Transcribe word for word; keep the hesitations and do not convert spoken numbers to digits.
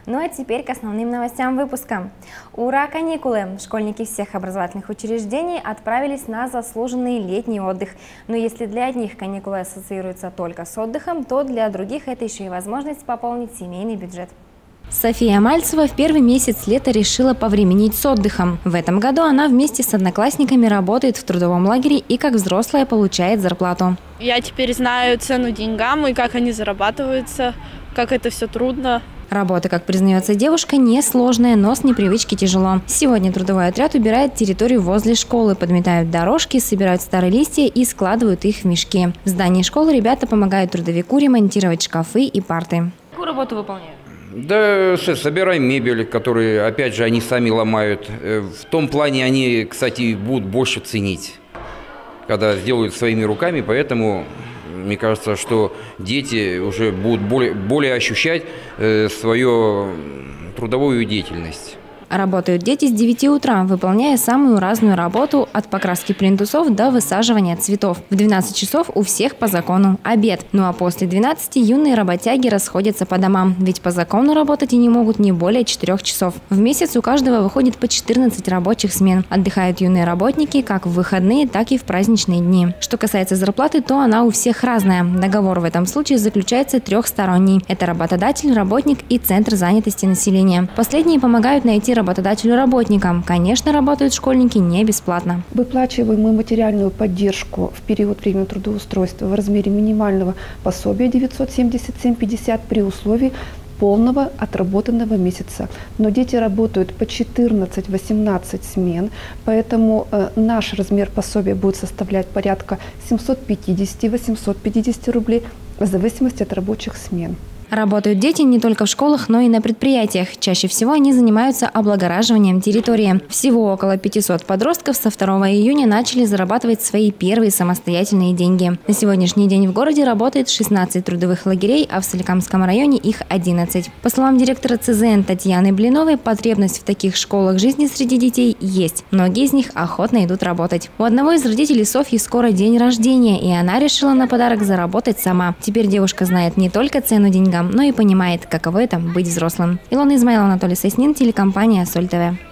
Ну а теперь к основным новостям выпуска. Ура, каникулы! Школьники всех образовательных учреждений отправились на заслуженный летний отдых. Но если для одних каникулы ассоциируются только с отдыхом, то для других это еще и возможность пополнить семейный бюджет. София Мальцева в первый месяц лета решила повременить с отдыхом. В этом году она вместе с одноклассниками работает в трудовом лагере и как взрослая получает зарплату. Я теперь знаю цену деньгам и как они зарабатываются, как это все трудно. Работа, как признается девушка, несложная, но с непривычки тяжело. Сегодня трудовой отряд убирает территорию возле школы, подметают дорожки, собирают старые листья и складывают их в мешки. В здании школы ребята помогают трудовику ремонтировать шкафы и парты. Какую работу выполняют? Да, собираем мебель, которую, опять же, они сами ломают. В том плане они, кстати, будут больше ценить, когда сделают своими руками, поэтому мне кажется, что дети уже будут более, более ощущать свою трудовую деятельность. Работают дети с девяти утра, выполняя самую разную работу от покраски плинтусов до высаживания цветов. В двенадцать часов у всех по закону обед. Ну а после двенадцати юные работяги расходятся по домам, ведь по закону работать они могут не более четырёх часов. В месяц у каждого выходит по четырнадцать рабочих смен. Отдыхают юные работники как в выходные, так и в праздничные дни. Что касается зарплаты, то она у всех разная. Договор в этом случае заключается трехсторонний. Это работодатель, работник и Центр занятости населения. Последние помогают найти работодателю-работникам. Конечно, работают школьники не бесплатно. Выплачиваем мы материальную поддержку в период времени трудоустройства в размере минимального пособия девятьсот семьдесят семь пятьдесят при условии полного отработанного месяца. Но дети работают по четырнадцать-восемнадцать смен, поэтому э, наш размер пособия будет составлять порядка семьсот пятьдесят - восемьсот пятьдесят рублей в зависимости от рабочих смен. Работают дети не только в школах, но и на предприятиях. Чаще всего они занимаются облагораживанием территории. Всего около пятисот подростков со второго июня начали зарабатывать свои первые самостоятельные деньги. На сегодняшний день в городе работает шестнадцать трудовых лагерей, а в Соликамском районе их одиннадцать. По словам директора цэ зэ эн Татьяны Блиновой, потребность в таких школах жизни среди детей есть. Многие из них охотно идут работать. У одного из родителей Софьи скоро день рождения, и она решила на подарок заработать сама. Теперь девушка знает не только цену деньгам, но и понимает, каково это быть взрослым. Илона Измайлова, Анатолий Соснин, телекомпания Соль тэ вэ.